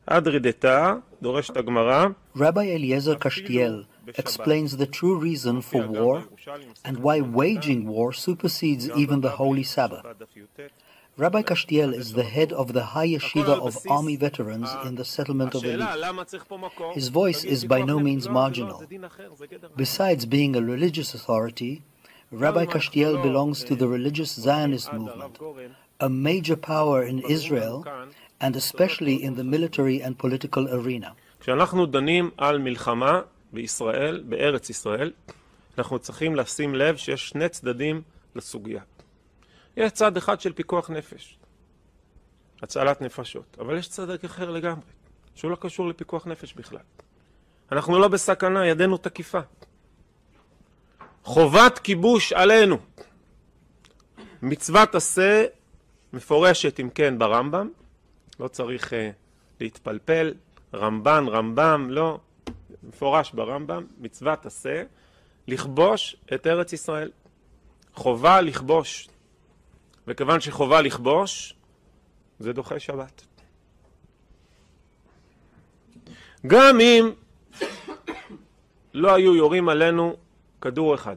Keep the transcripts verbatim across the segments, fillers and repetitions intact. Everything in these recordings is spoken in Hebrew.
Adrideta, דורשת הגמרא. Rabbi Eliezer Kashtiel explains the true reason for war and why waging war supersedes even the Holy Sabbath. Rabbi Kashtiel is the head of the High Yeshiva of Army veterans in the settlement of Elif. His voice is by no means marginal. Besides being a religious authority, Rabbi Kashtiel belongs to the religious Zionist movement, a major power in Israel and especially in the military and political arena. כשאנחנו דנים על מלחמה בישראל, בארץ ישראל, אנחנו צריכים לשים לב שיש שני צדדים לסוגיה. יש צד אחד של פיקוח נפש, הצלת נפשות, אבל יש צד אחר לגמרי, שהוא לא קשור לפיקוח נפש בכלל. אנחנו לא בסכנה, ידנו תקיפה. חובת כיבוש עלינו. מצוות עשה מפורשת אם כן ברמב"ם, לא צריך uh, להתפלפל, רמב"ן, רמב"ם, לא, מפורש ברמב"ם, מצוות עשה, לכבוש את ארץ ישראל. חובה לכבוש. וכיוון שחובה לכבוש, זה דוחה שבת. גם אם לא היו יורים עלינו כדור אחד.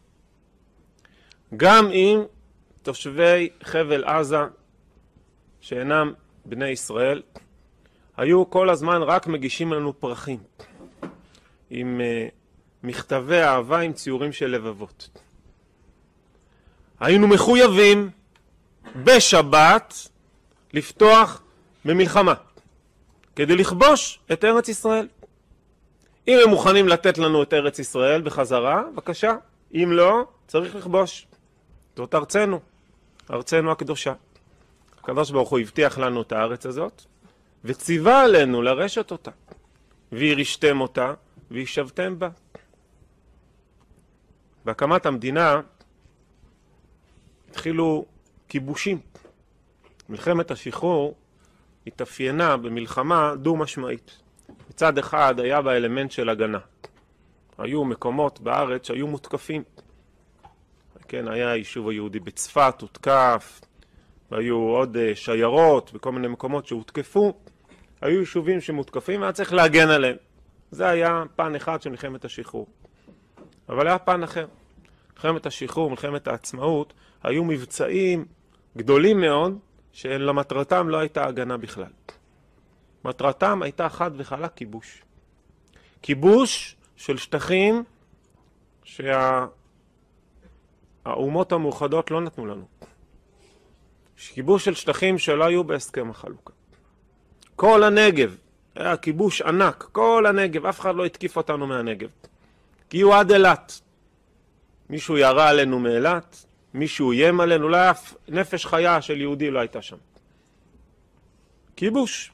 גם אם תושבי חבל עזה, שאינם בני ישראל, היו כל הזמן רק מגישים לנו פרחים, עם uh, מכתבי אהבה עם ציורים של לבבות. היינו מחויבים בשבת לפתוח במלחמה, כדי לכבוש את ארץ ישראל. אם הם מוכנים לתת לנו את ארץ ישראל בחזרה, בבקשה. אם לא, צריך לכבוש. זאת ארצנו, ארצנו הקדושה. הקדוש ברוך הוא הבטיח לנו את הארץ הזאת, וציווה עלינו לרשת אותה. וירשתם אותה, וישבתם בה. בהקמת המדינה התחילו כיבושים. מלחמת השחרור התאפיינה במלחמה דו-משמעית. מצד אחד היה באלמנט של הגנה. היו מקומות בארץ שהיו מותקפים. כן, היה היישוב היהודי בצפת, הותקף, והיו עוד שיירות בכל מיני מקומות שהותקפו. היו יישובים שמותקפים והיה צריך להגן עליהם. זה היה פן אחד של מלחמת השחרור. אבל היה פן אחר. מלחמת השחרור, מלחמת העצמאות, היו מבצעים גדולים מאוד שלמטרתם לא הייתה הגנה בכלל. מטרתם הייתה חד וחלק כיבוש. כיבוש של שטחים שהאומות המאוחדות לא נתנו לנו. כיבוש של שטחים שלא היו בהסכם החלוקה. כל הנגב, היה כיבוש ענק, כל הנגב, אף אחד לא התקיף אותנו מהנגב. כי הוא עד אילת. מישהו ירה עלינו מאילת, מישהו יים עלינו, לא אף נפש חיה של יהודי לא הייתה שם. כיבוש.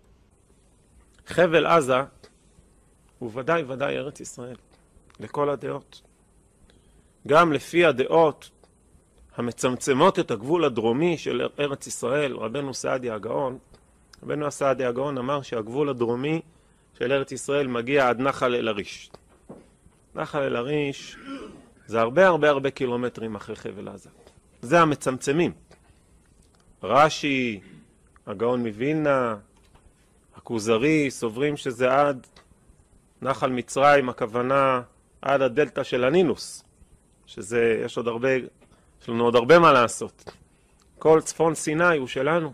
חבל עזה הוא ודאי ודאי ארץ ישראל, לכל הדעות. גם לפי הדעות המצמצמות את הגבול הדרומי של ארץ ישראל, רבנו סעדיה הגאון, רבנו סעדיה הגאון אמר שהגבול הדרומי של ארץ ישראל מגיע עד נחל אל-עריש. נחל אל-עריש זה הרבה הרבה הרבה קילומטרים אחרי חבל עזה. זה המצמצמים. רש"י, הגאון מווילנה, הכוזרי, סוברים שזה עד נחל מצרים, הכוונה עד הדלטה של הנילוס, שזה, יש עוד הרבה, יש לנו עוד הרבה מה לעשות. כל צפון סיני הוא שלנו.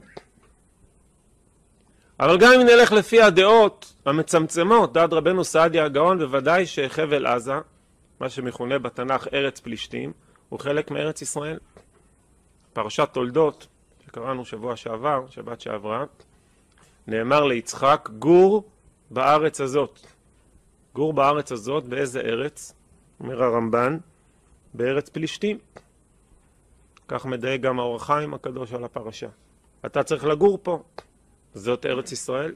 אבל גם אם נלך לפי הדעות המצמצמות, דעת רבנו סעדיה הגאון, בוודאי שחבל עזה, מה שמכונה בתנ"ך ארץ פלישתים, הוא חלק מארץ ישראל. פרשת תולדות, שקראנו שבוע שעבר, שבת שעברה, נאמר ליצחק, גור בארץ הזאת. גור בארץ הזאת, באיזה ארץ? אומר הרמב"ן, בארץ פלישתים. כך מדייק גם האור החיים הקדוש על הפרשה. אתה צריך לגור פה. זאת ארץ ישראל.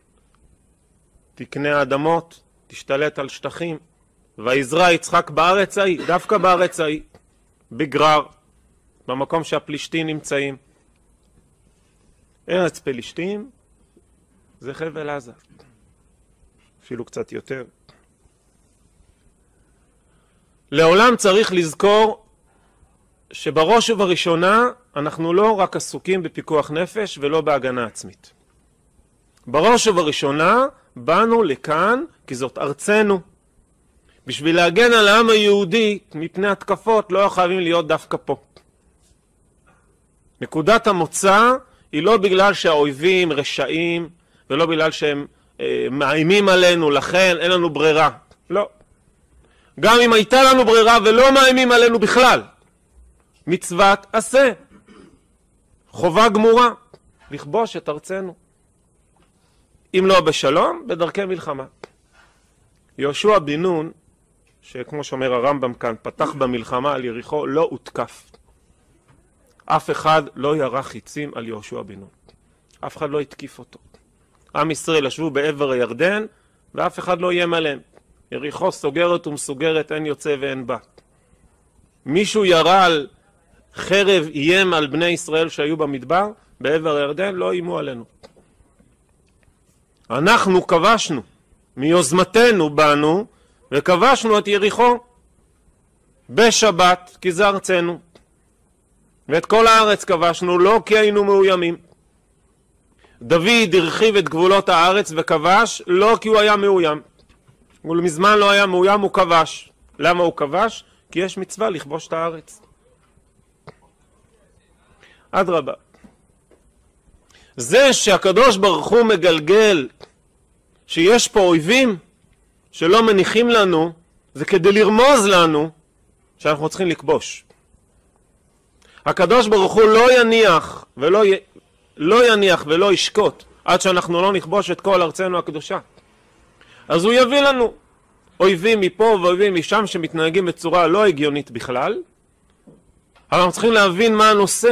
תקנה אדמות, תשתלט על שטחים. ויזרע יצחק בארץ ההיא, דווקא בארץ ההיא, בגרר, במקום שהפלישתים נמצאים. ארץ פלישתים זה חבל עזה. אפילו קצת יותר. לעולם צריך לזכור שבראש ובראשונה אנחנו לא רק עסוקים בפיקוח נפש ולא בהגנה עצמית. בראש ובראשונה באנו לכאן כי זאת ארצנו. בשביל להגן על העם היהודי מפני התקפות לא חייבים להיות דווקא פה. נקודת המוצא היא לא בגלל שהאויבים רשעים ולא בגלל שהם אה, מאיימים עלינו, לכן אין לנו ברירה. לא. גם אם הייתה לנו ברירה ולא מאיימים עלינו בכלל, מצוות עשה. חובה גמורה לכבוש את ארצנו. אם לא בשלום, בדרכי מלחמה. יהושע בן נון, שכמו שאומר הרמב"ם כאן, פתח במלחמה על יריחו, לא הותקף. אף אחד לא ירה חיצים על יהושע בן נון. אף אחד לא התקיף אותו. עם ישראל ישבו בעבר הירדן, ואף אחד לא איים עליהם. יריחו סוגרת ומסוגרת, אין יוצא ואין בא. מישהו ירה על חרב, איים על בני ישראל שהיו במדבר, בעבר הירדן, לא איימו עלינו. אנחנו כבשנו, מיוזמתנו באנו, וכבשנו את יריחו בשבת, כי זה ארצנו. ואת כל הארץ כבשנו, לא כי היינו מאוימים. דוד הרחיב את גבולות הארץ וכבש, לא כי הוא היה מאוים. הוא מזמן לא היה מאוים, הוא כבש. למה הוא כבש? כי יש מצווה לכבוש את הארץ. אדרבה. זה שהקדוש ברוך הוא מגלגל שיש פה אויבים שלא מניחים לנו, זה כדי לרמוז לנו שאנחנו צריכים לכבוש. הקדוש ברוך הוא לא יניח ולא י... לא יניח ולא ישקוט עד שאנחנו לא נכבוש את כל ארצנו הקדושה. אז הוא יביא לנו אויבים מפה ואויבים משם שמתנהגים בצורה לא הגיונית בכלל, אבל אנחנו צריכים להבין מה הנושא.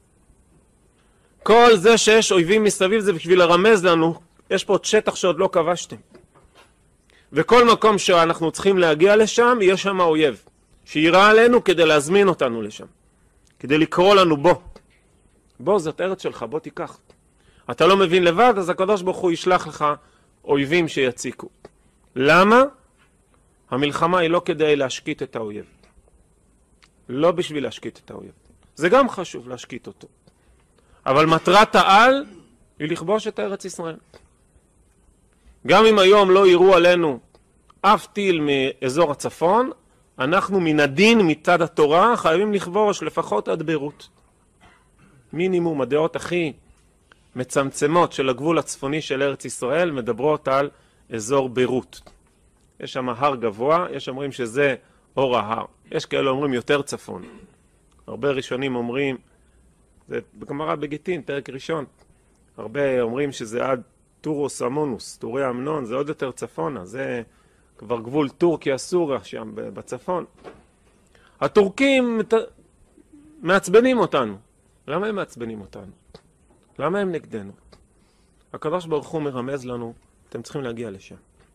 כל זה שיש אויבים מסביב זה בשביל לרמז לנו, יש פה עוד שטח שעוד לא כבשתם. וכל מקום שאנחנו צריכים להגיע לשם, יש שם האויב, שיראה עלינו כדי להזמין אותנו לשם, כדי לקרוא לנו בוא. בוא, זאת ארץ שלך, בוא תיקח. אתה לא מבין לבד, אז הקדוש ברוך הוא ישלח לך אויבים שיציקו. למה? המלחמה היא לא כדי להשקיט את האויב. לא בשביל להשקיט את האויב. זה גם חשוב להשקיט אותו. אבל מטרת העל היא לכבוש את ארץ ישראל. גם אם היום לא יראו עלינו אף טיל מאזור הצפון, אנחנו מן הדין מצד התורה חייבים לכבוש לפחות עד ביירות. מינימום הדעות הכי מצמצמות של הגבול הצפוני של ארץ ישראל מדברות על אזור ביירות. יש שם הר גבוה, יש אומרים שזה אור ההר. יש כאלה אומרים יותר צפון. הרבה ראשונים אומרים, זה בגמרא בגיטין, פרק ראשון. הרבה אומרים שזה עד טורוס אמונוס, טורי אמנון, זה עוד יותר צפונה. זה כבר גבול טורקיה סוריה שם בצפון. הטורקים מעצבנים אותנו. למה הם מעצבנים אותנו? למה הם נגדנו? הקדוש ברוך הוא מרמז לנו, אתם צריכים להגיע לשם.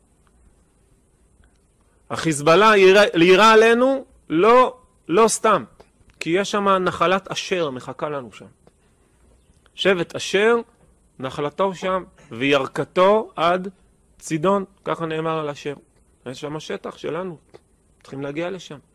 החיזבאללה יירה עלינו לא, לא סתם, כי יש שם נחלת אשר מחכה לנו שם. שבט אשר, נחלתו שם, וירכתו עד צידון, ככה נאמר על אשר. יש שם השטח שלנו, צריכים להגיע לשם.